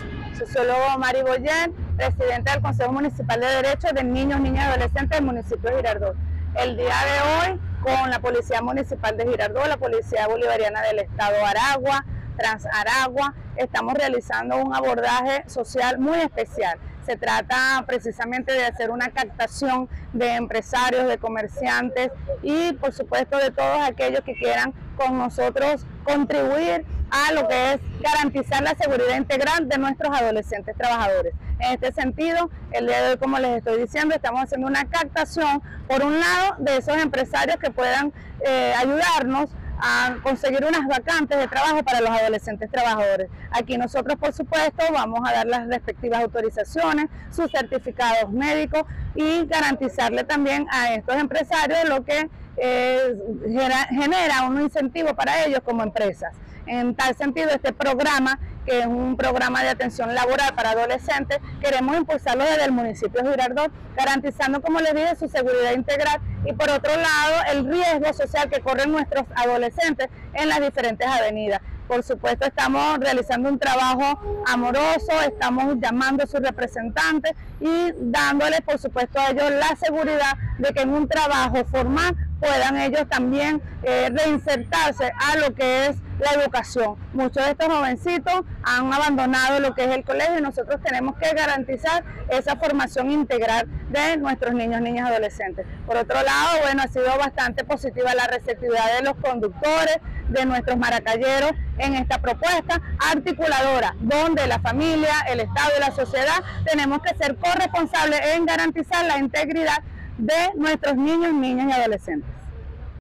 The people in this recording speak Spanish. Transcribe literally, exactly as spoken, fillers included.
sociólogo Mari Boyer, presidenta del Consejo Municipal de Derechos de Niños, Niñas y Adolescentes del municipio de Girardot. El día de hoy, con la Policía Municipal de Girardot, la Policía Bolivariana del Estado Aragua, Transaragua, estamos realizando un abordaje social muy especial. Se trata precisamente de hacer una captación de empresarios, de comerciantes y por supuesto de todos aquellos que quieran con nosotros contribuir a lo que es garantizar la seguridad integral de nuestros adolescentes trabajadores. En este sentido, el día de hoy, como les estoy diciendo, estamos haciendo una captación, por un lado, de esos empresarios que puedan eh, ayudarnos a conseguir unas vacantes de trabajo para los adolescentes trabajadores. Aquí nosotros, por supuesto, vamos a dar las respectivas autorizaciones, sus certificados médicos y garantizarle también a estos empresarios lo que eh, genera un incentivo para ellos como empresas. En tal sentido, este programa, que es un programa de atención laboral para adolescentes, queremos impulsarlo desde el municipio de Girardot, garantizando, como les dije, su seguridad integral y por otro lado el riesgo social que corren nuestros adolescentes en las diferentes avenidas. Por supuesto, estamos realizando un trabajo amoroso, estamos llamando a sus representantes y dándoles, por supuesto, a ellos la seguridad de que en un trabajo formal puedan ellos también eh, reinsertarse a lo que es la educación. Muchos de estos jovencitos han abandonado lo que es el colegio y nosotros tenemos que garantizar esa formación integral de nuestros niños, niñas y adolescentes. Por otro lado, bueno, ha sido bastante positiva la receptividad de los conductores, de nuestros maracayeros en esta propuesta articuladora, donde la familia, el Estado y la sociedad tenemos que ser corresponsables en garantizar la integridad de nuestros niños, niñas y adolescentes.